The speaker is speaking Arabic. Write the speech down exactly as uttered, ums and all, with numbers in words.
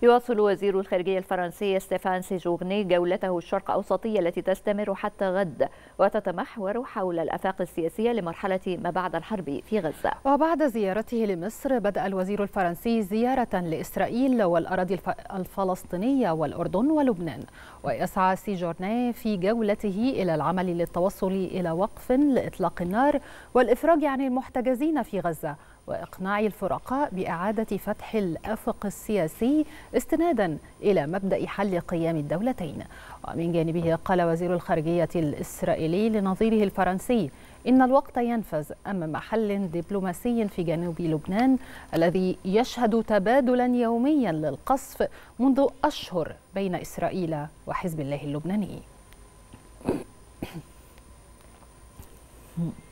يواصل وزير الخارجية الفرنسي ستيفان سيجورني جولته الشرق أوسطية التي تستمر حتى غد، وتتمحور حول الآفاق السياسية لمرحلة ما بعد الحرب في غزة. وبعد زيارته لمصر بدأ الوزير الفرنسي زيارة لإسرائيل والأراضي الفلسطينية والأردن ولبنان، ويسعى سيجورني في جولته إلى العمل للتوصل إلى وقف لإطلاق النار والإفراج عن المحتجزين في غزة، وإقناع الفرقاء بإعادة فتح الأفق السياسي استنادا إلى مبدأ حل قيام الدولتين. ومن جانبه قال وزير الخارجية الإسرائيلي لنظيره الفرنسي إن الوقت ينفذ أمام حل دبلوماسي في جنوب لبنان الذي يشهد تبادلا يوميا للقصف منذ أشهر بين إسرائيل وحزب الله اللبناني.